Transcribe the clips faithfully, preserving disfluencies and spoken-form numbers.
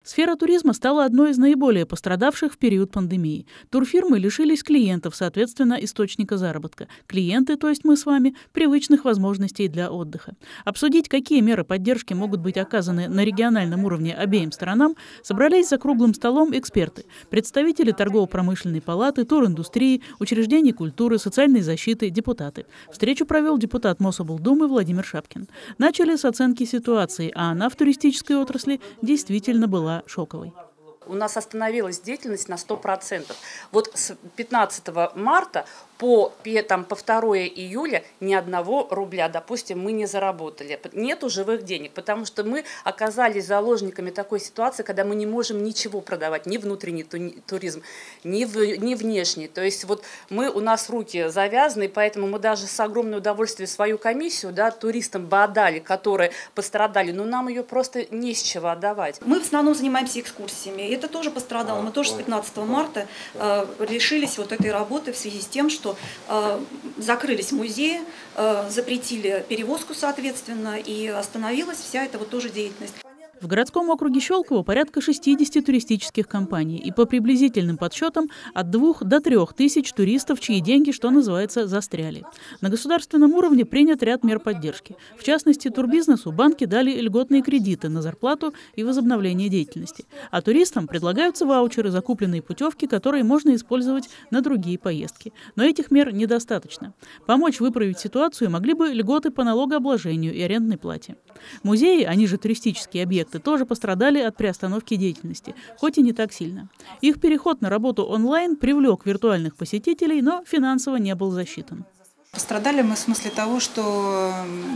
Сфера туризма стала одной из наиболее пострадавших в период пандемии. Турфирмы лишились клиентов, соответственно, источника заработка. Клиенты, то есть мы с вами, привычных возможностей для отдыха. Обсудить, какие меры поддержки могут быть оказаны на региональном уровне обеим сторонам, собрались за круглым столом эксперты, представители торгово-промышленной палаты, туриндустрии, учреждений культуры, социальной защиты, депутаты. Встречу провел депутат Мособлдумы Владимир Шапкин. Начали с оценки ситуации, а она в туристической отрасли действительно была шоковой. У нас остановилась деятельность на сто процентов. Вот с пятнадцатого марта по, там, по второе июля ни одного рубля, допустим, мы не заработали. Нету живых денег, потому что мы оказались заложниками такой ситуации, когда мы не можем ничего продавать, ни внутренний туризм, ни, в, ни внешний. То есть вот мы, у нас руки завязаны, поэтому мы даже с огромным удовольствием свою комиссию, да, туристам бы отдали, которые пострадали, но нам ее просто не с чего отдавать. Мы в основном занимаемся экскурсиями. Это тоже пострадало. Мы тоже с пятнадцатого марта э, лишились вот этой работы в связи с тем, что э, закрылись музеи, э, запретили перевозку, соответственно, и остановилась вся эта вот тоже деятельность. В городском округе Щелково порядка шестидесяти туристических компаний и по приблизительным подсчетам от двух до трех тысяч туристов, чьи деньги, что называется, застряли. На государственном уровне принят ряд мер поддержки. В частности, турбизнесу банки дали льготные кредиты на зарплату и возобновление деятельности. А туристам предлагаются ваучеры, закупленные путевки, которые можно использовать на другие поездки. Но этих мер недостаточно. Помочь выправить ситуацию могли бы льготы по налогообложению и арендной плате. Музеи, они же туристические объекты, тоже пострадали от приостановки деятельности, хоть и не так сильно. Их переход на работу онлайн привлек виртуальных посетителей, но финансово не был засчитан. Пострадали мы в смысле того, что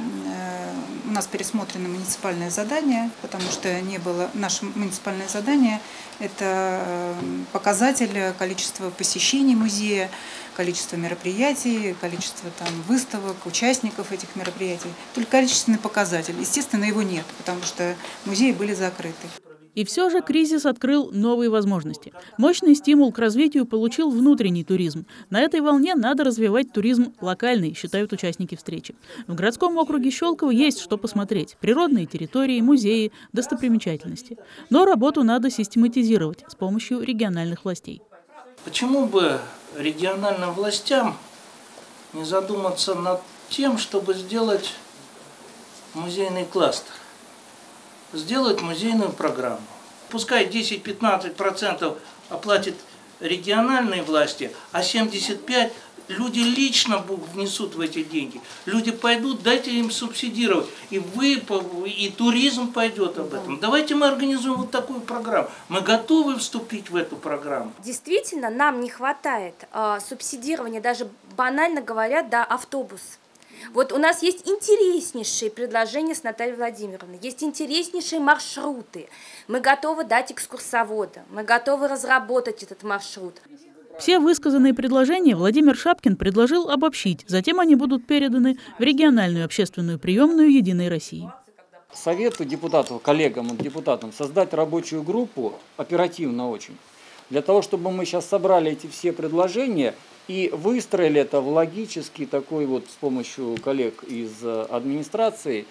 у нас пересмотрено муниципальное задание, потому что не было наше муниципальное задание – это показатель количества посещений музея, количество мероприятий, количество там выставок, участников этих мероприятий. Только количественный показатель. Естественно, его нет, потому что музеи были закрыты. И все же кризис открыл новые возможности. Мощный стимул к развитию получил внутренний туризм. На этой волне надо развивать туризм локальный, считают участники встречи. В городском округе Щелково есть что посмотреть. Природные территории, музеи, достопримечательности. Но работу надо систематизировать с помощью региональных властей. Почему бы региональным властям не задуматься над тем, чтобы сделать музейный кластер? Сделать музейную программу. Пускай десять-пятнадцать процентов оплатят региональные власти, а семьдесят пять процентов люди лично внесут в эти деньги. Люди пойдут, дайте им субсидировать. И вы, и туризм пойдет об этом. Давайте мы организуем вот такую программу. Мы готовы вступить в эту программу. Действительно, нам не хватает э, субсидирования, даже банально говоря, до автобуса. Вот у нас есть интереснейшие предложения с Натальей Владимировной, есть интереснейшие маршруты. Мы готовы дать экскурсовода, мы готовы разработать этот маршрут. Все высказанные предложения Владимир Шапкин предложил обобщить, затем они будут переданы в региональную общественную приемную «Единой России». Советую депутатам, коллегам, депутатам создать рабочую группу, оперативно очень, для того, чтобы мы сейчас собрали эти все предложения и выстроили это в логический такой вот с помощью коллег из администрации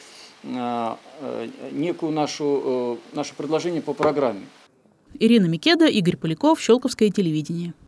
некую нашу, наше предложение по программе. Ирина Микеда, Игорь Поляков, Щелковское телевидение.